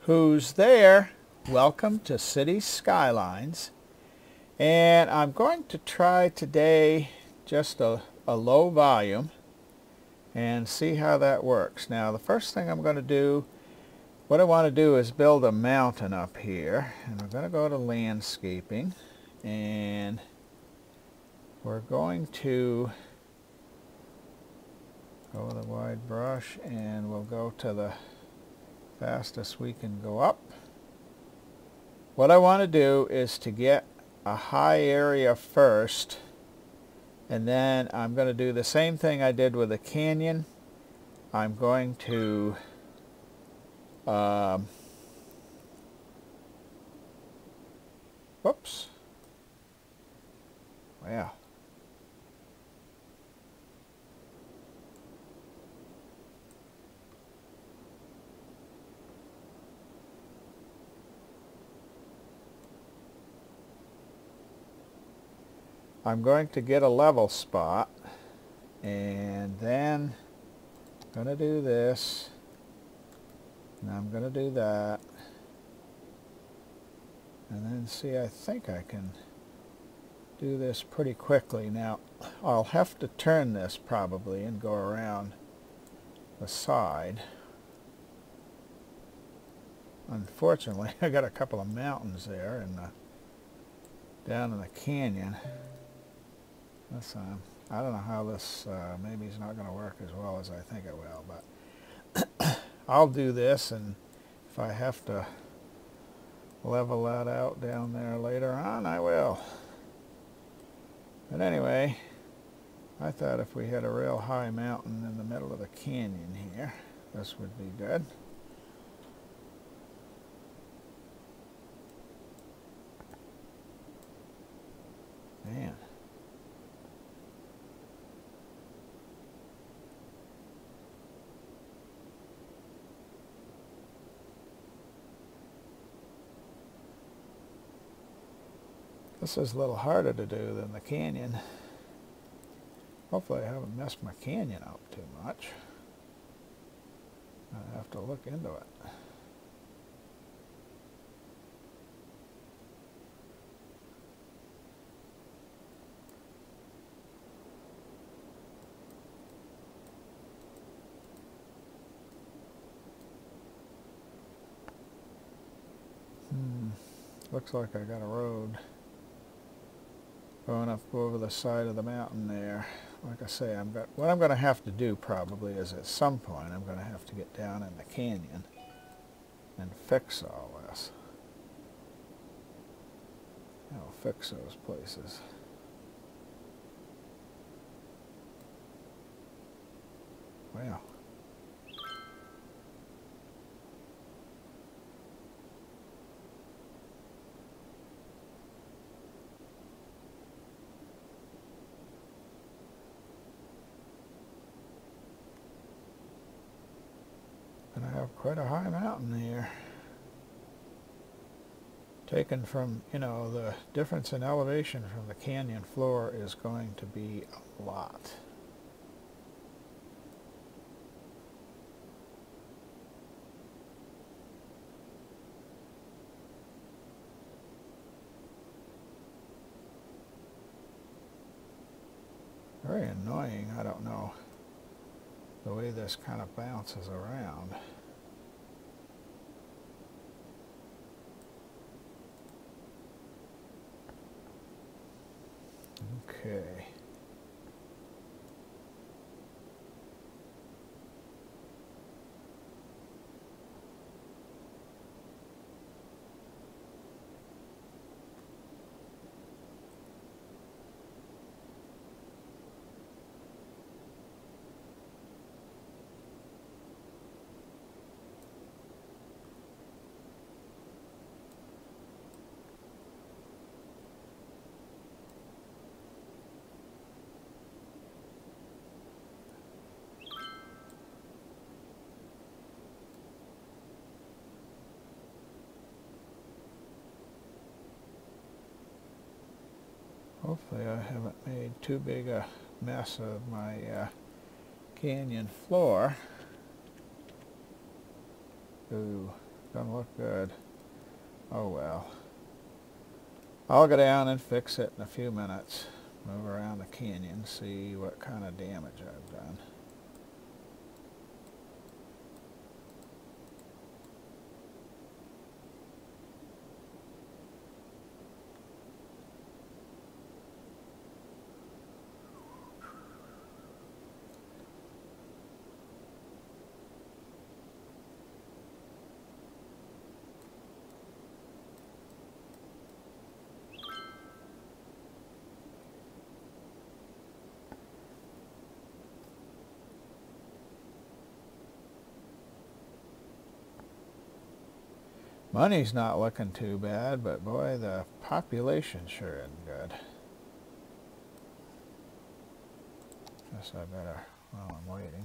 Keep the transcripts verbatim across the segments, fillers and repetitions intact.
Who's there? Welcome to City Skylines. And I'm going to try today just a, a low volume and see how that works. Now the first thing I'm going to do, what I want to do is build a mountain up here. And I'm going to go to landscaping and we're going to go with a wide brush and we'll go to the fastest we can go up. What I want to do is to get a high area first, and then I'm going to do the same thing I did with the canyon. I'm going to um, whoops wow I'm going to get a level spot, and then I'm going to do this, and I'm going to do that, and then see, I think I can do this pretty quickly. Now I'll have to turn this probably and go around the side. Unfortunately, I got a couple of mountains there in the, down in the canyon. This, um, I don't know how this, uh, maybe it's not going to work as well as I think it will, but I'll do this, and if I have to level that out down there later on, I will. But anyway, I thought if we had a real high mountain in the middle of the canyon here, this would be good. Man. This is a little harder to do than the canyon. Hopefully I haven't messed my canyon up too much. I have to look into it. Hmm. Looks like I got a road going up over the side of the mountain there. Like I say, I'm got, what I'm going to have to do probably is at some point I'm going to have to get down in the canyon and fix all this. I'll fix those places. Wow. I have quite a high mountain here. Taken from, you know, the difference in elevation from the canyon floor is going to be a lot. Very annoying, I don't know, the way this kind of bounces around. Okay. Hopefully I haven't made too big a mess of my uh, canyon floor. Ooh, Doesn't look good. Oh well. I'll go down and fix it in a few minutes. Move around the canyon, see what kind of damage I've done. Money's not looking too bad, but boy, the population sure isn't good. Guess I better, while I'm waiting.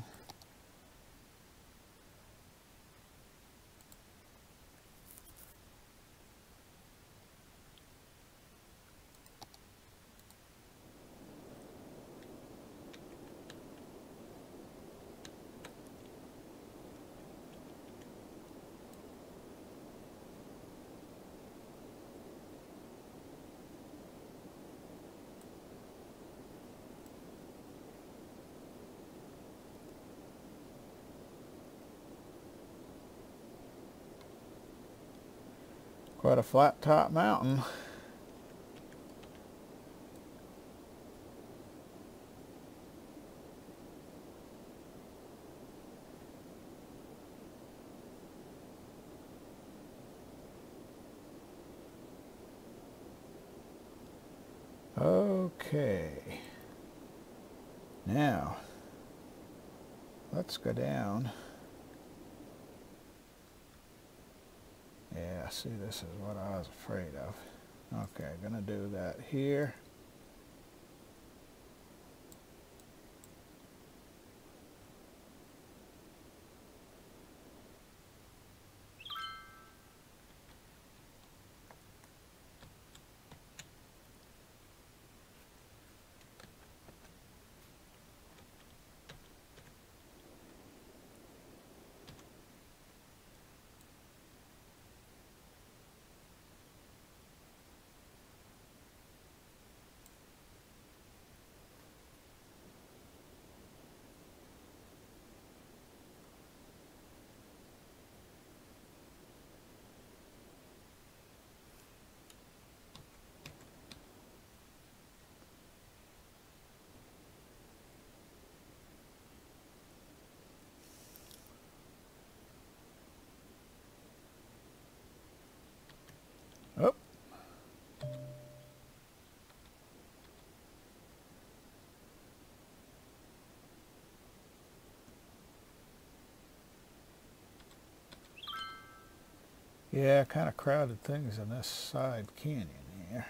Quite a flat top mountain. Okay. Now, let's go down. Yeah, see, this is what I was afraid of. Okay, gonna do that here. Oh. Yeah, kind of crowded things in this side canyon here.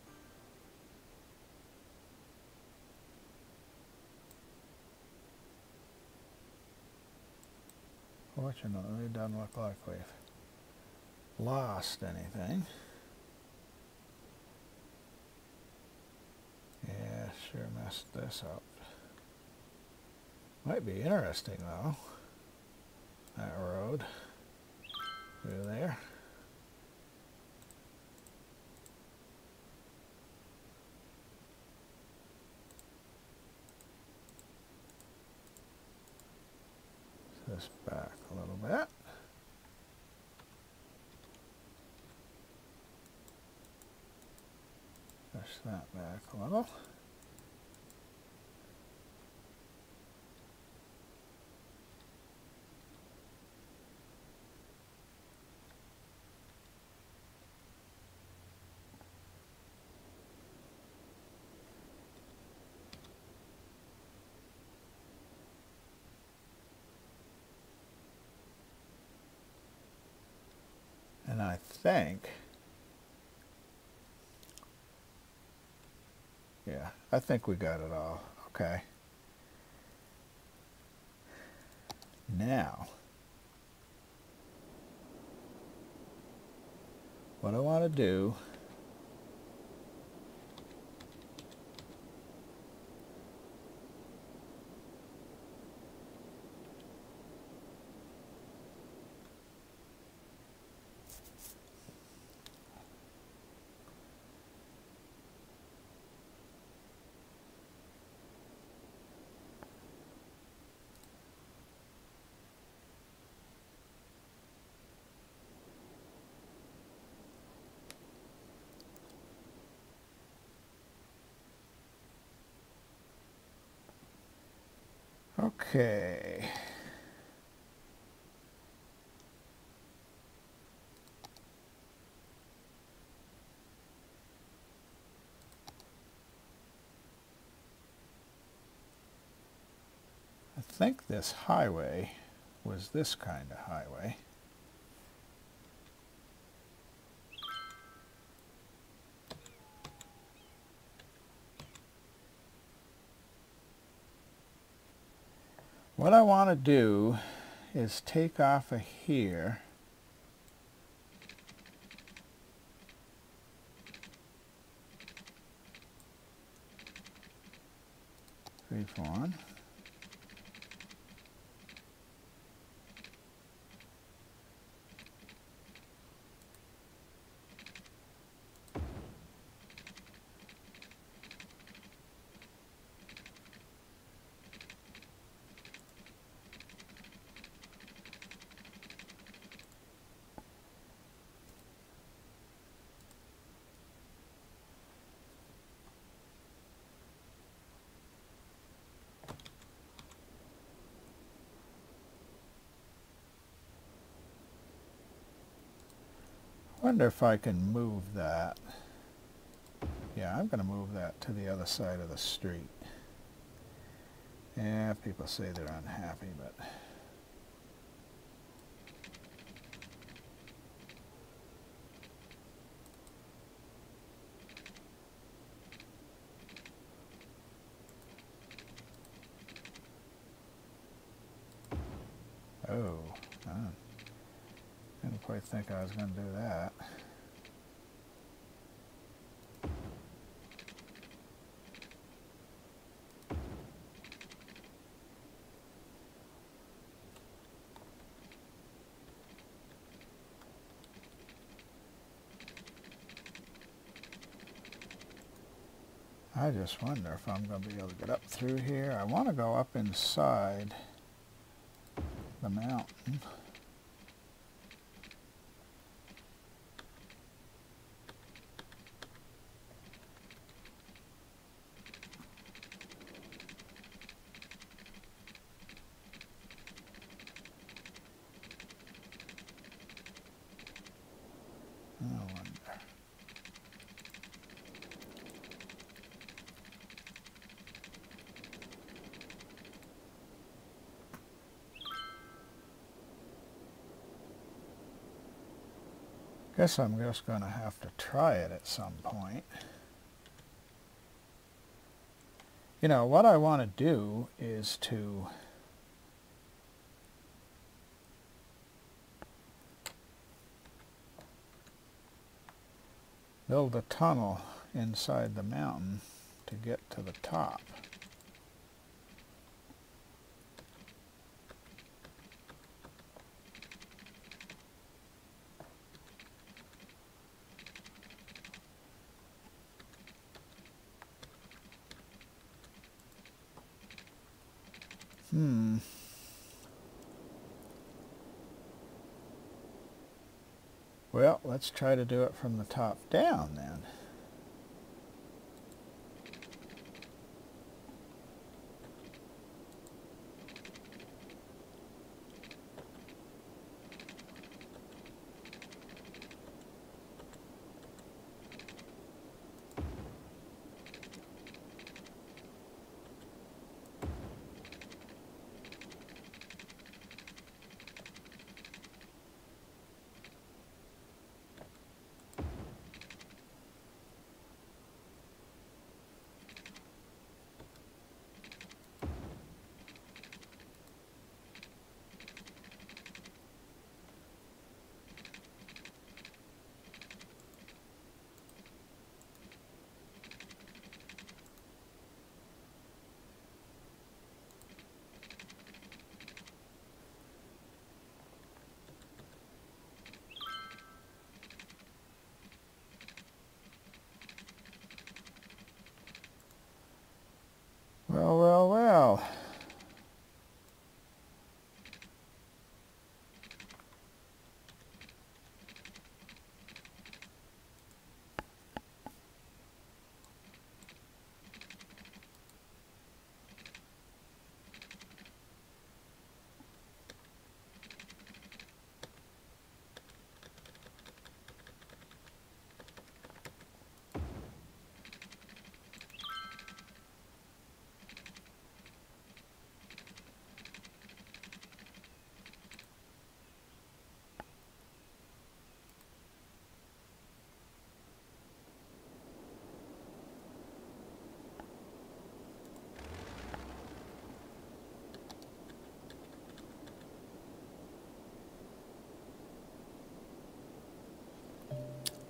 Fortunately, it doesn't look like we've lost anything. Yeah, sure messed this up. Might be interesting though, that road through there. This back a little bit. Push that back a little. And I think, yeah, I think we got it all. Okay. Now, what I want to do Okay. I think this highway was this kind of highway. What I want to do is take off of here three, four, one. Wonder if I can move that. Yeah, I'm going to move that to the other side of the street. Yeah, people say they're unhappy, but oh, I didn't quite think I was going to do that. I just wonder if I'm going to be able to get up through here. I want to go up inside the mountain. I wonder. Guess I'm just going to have to try it at some point. You know, what I want to do is to build a tunnel inside the mountain to get to the top. Hmm. Well, let's try to do it from the top down then.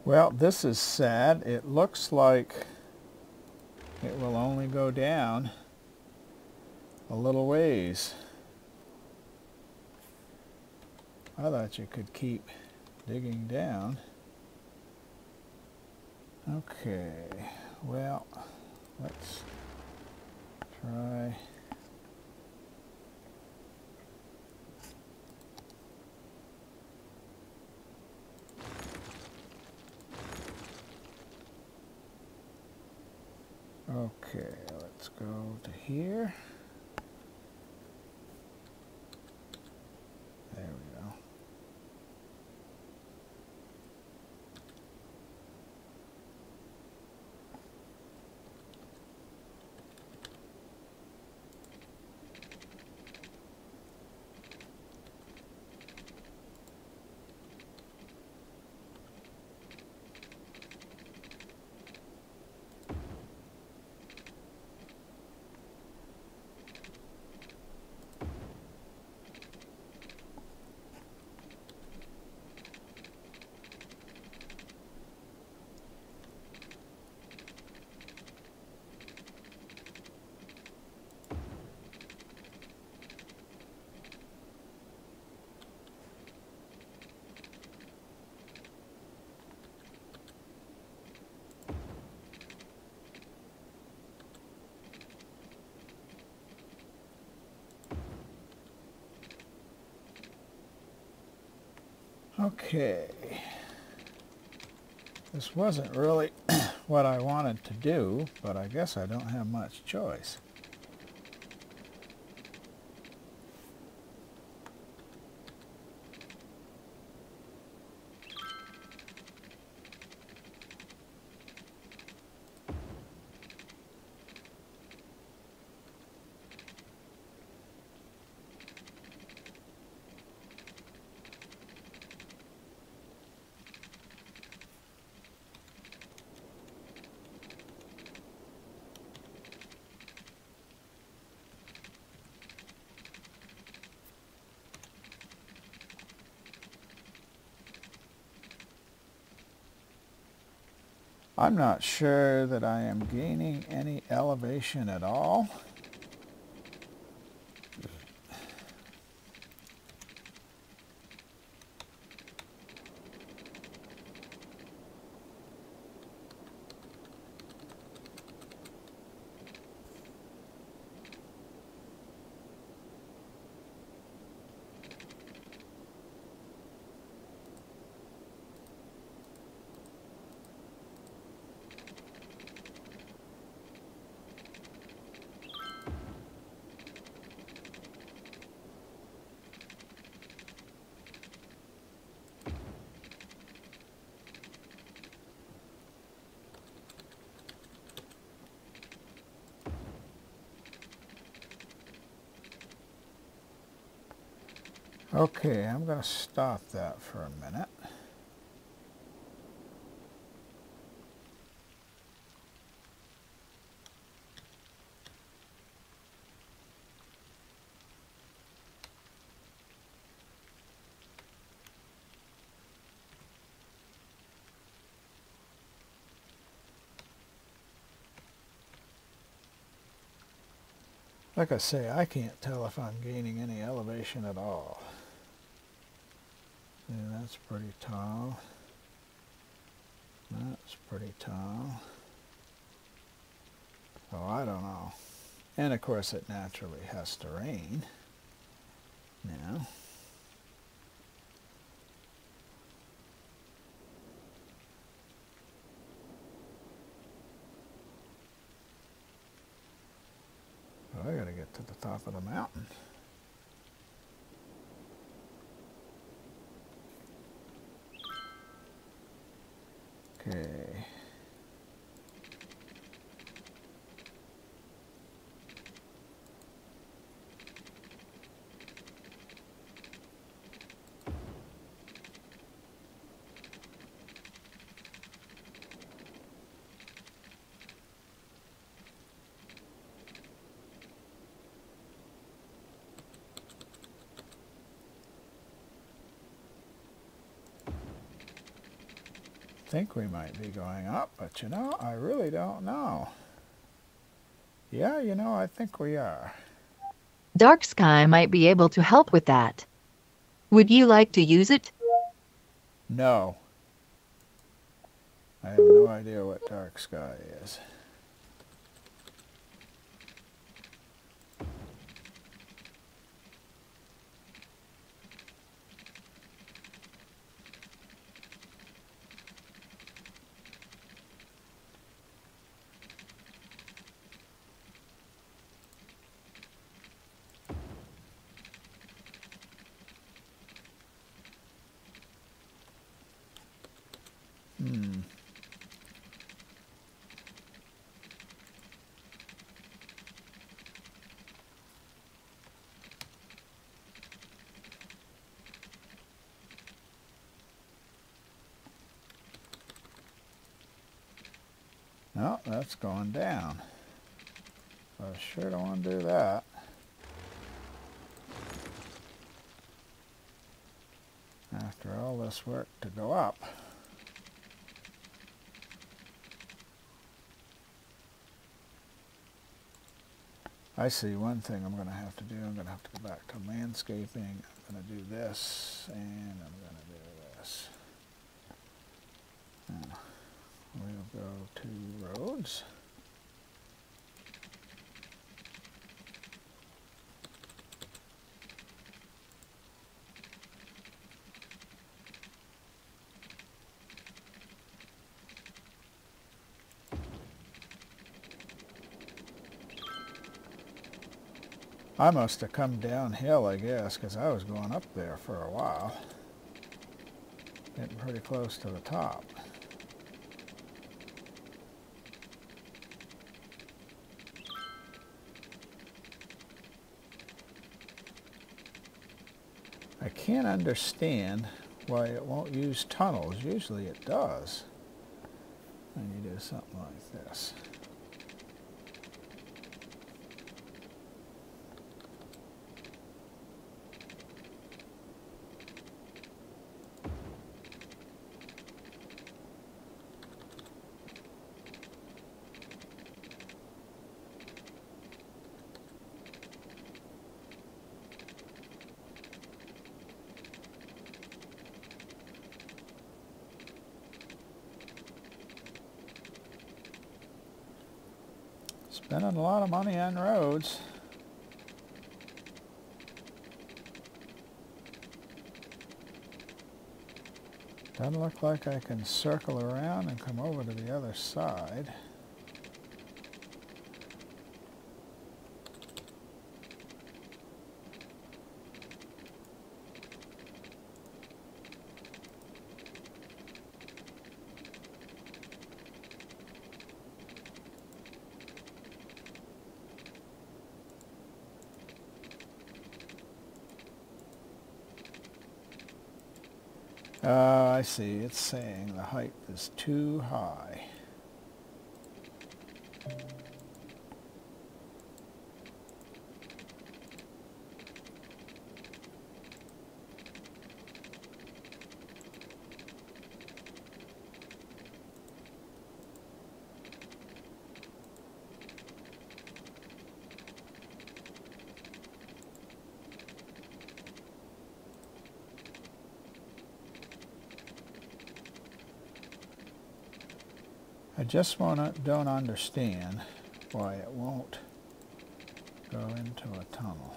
Well, this is sad. It looks like it will only go down a little ways. I thought you could keep digging down. Okay, well, let's try. Okay, let's go to here. There we go. Okay, this wasn't really what I wanted to do, but I guess I don't have much choice. I'm not sure that I am gaining any elevation at all. Okay, I'm going to stop that for a minute. Like I say, I can't tell if I'm gaining any elevation at all. Yeah, that's pretty tall. That's pretty tall. Oh, I don't know. And of course it naturally has to rain now. Oh, I gotta get to the top of the mountain. Okay. think we might be going up, but you know, I really don't know. Yeah, you know, I think we are. Dark Sky might be able to help with that. Would you like to use it? No. I have no idea what dark sky is. Hmm. No, that's going down. I sure don't want to do that. After all this work to go up. I see one thing I'm going to have to do. I'm going to have to go back to landscaping. I'm going to do this, and I'm going to do this. Now, we'll go to roads. I must have come downhill, I guess, because I was going up there for a while. Getting pretty close to the top. I can't understand why it won't use tunnels. Usually it does when you do something like this. Spending a lot of money on roads. Doesn't look like I can circle around and come over to the other side. Uh, I see, it's saying the height is too high. I just wanna, don't understand why it won't go into a tunnel.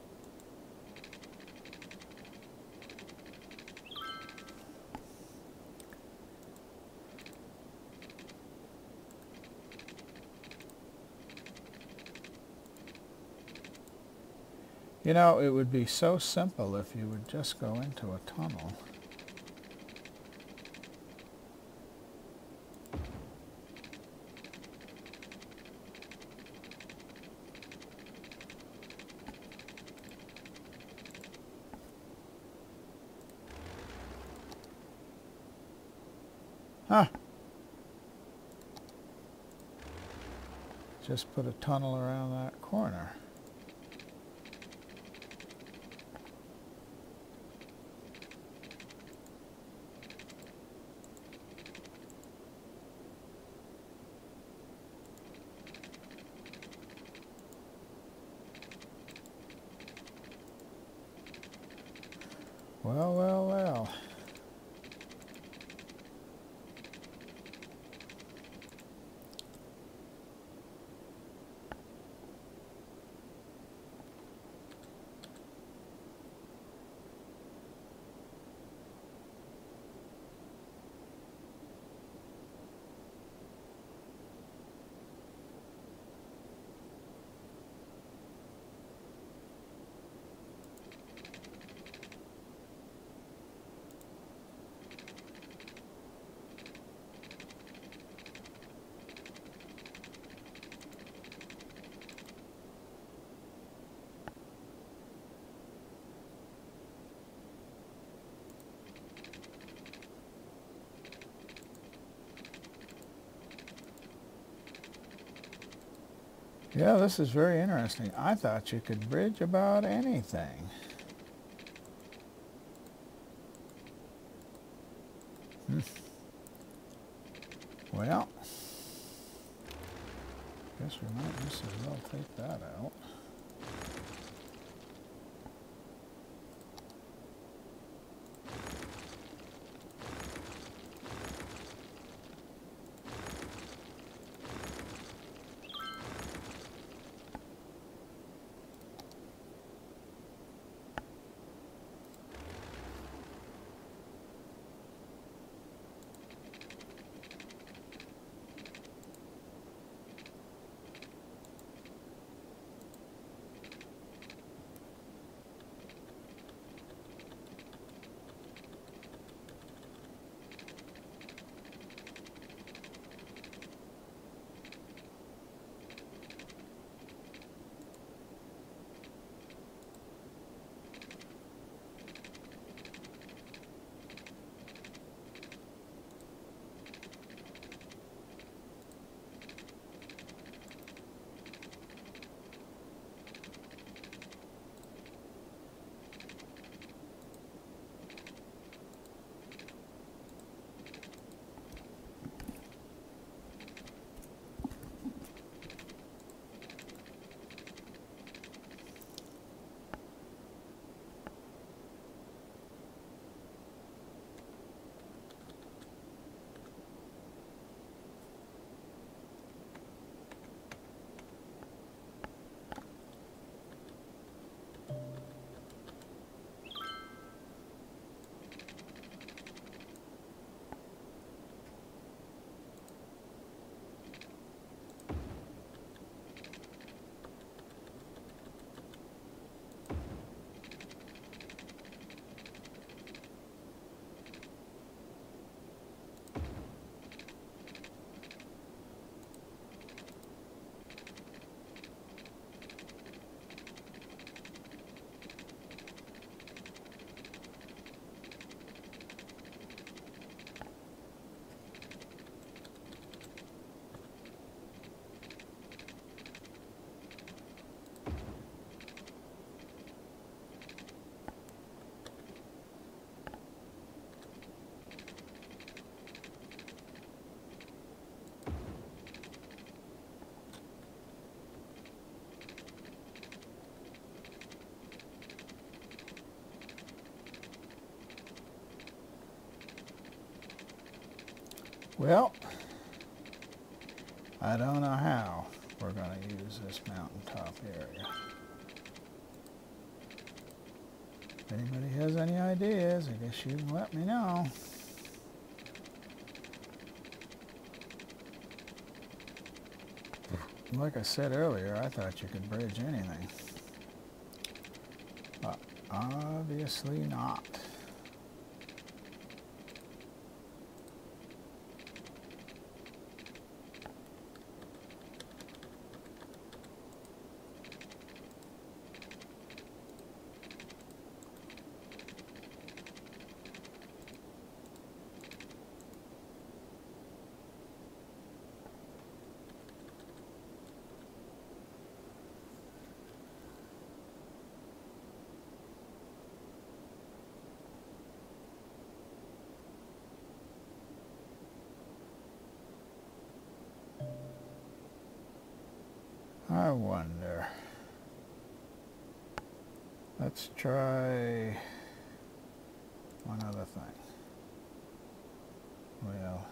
You know, it would be so simple if you would just go into a tunnel. Huh. Just put a tunnel around that corner. Well, well, well. Yeah, this is very interesting. I thought you could bridge about anything. Hmm. Well, guess we might just as well take that out. Well, I don't know how we're going to use this mountaintop area. If anybody has any ideas, I guess you can let me know. Like I said earlier, I thought you could bridge anything. But obviously not. I wonder. Let's try one other thing. Well,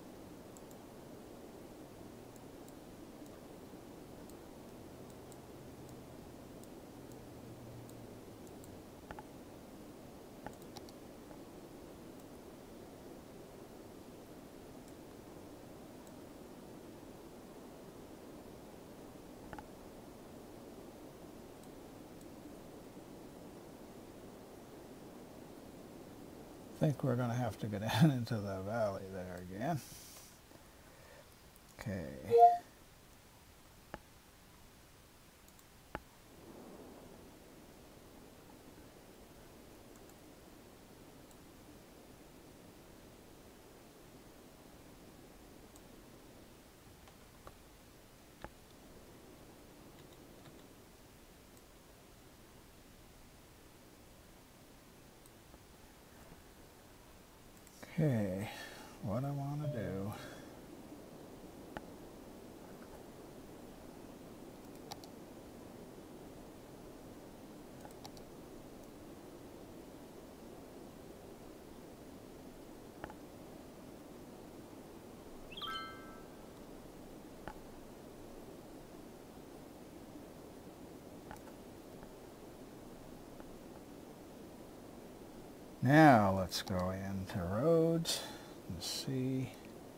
I think we're going to have to go down into the valley there again. Okay. Okay, what I want to do, now let's go into roads and see.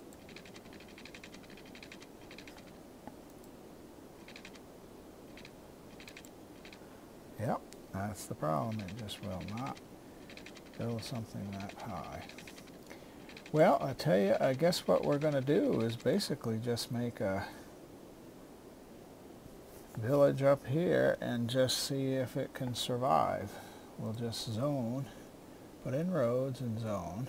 Yep, that's the problem. It just will not build something that high. Well, I tell you, I guess what we're going to do is basically just make a village up here and just see if it can survive. We'll just zone, put in roads and zone.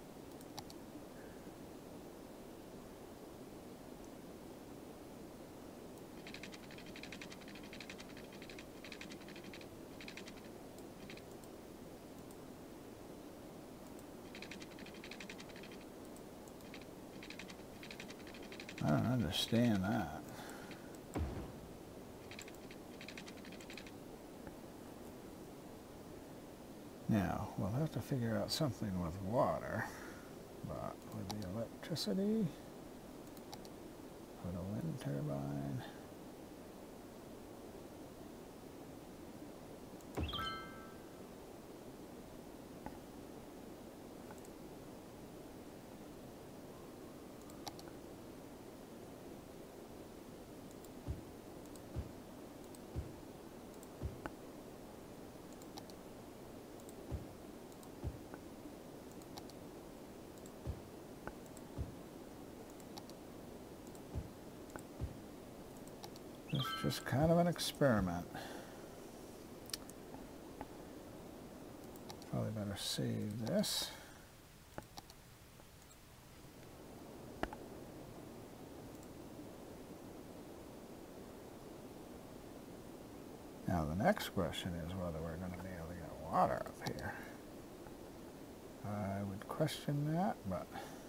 I don't understand that. Now, we'll have to figure out something with water, but with the electricity, put a wind turbine. It's just kind of an experiment. Probably better save this. Now the next question is whether we're going to be able to get water up here. I would question that, but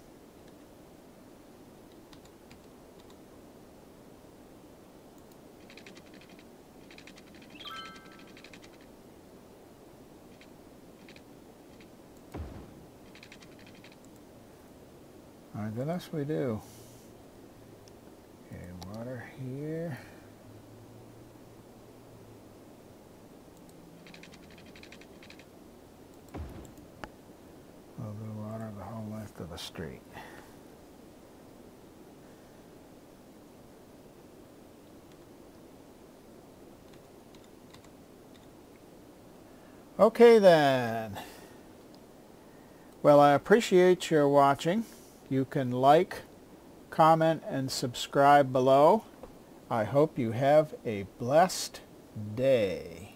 my goodness, we do. Okay, water here. We'll do water the whole length of the street. Okay then. Well, I appreciate your watching. You can like, comment, and subscribe below. I hope you have a blessed day.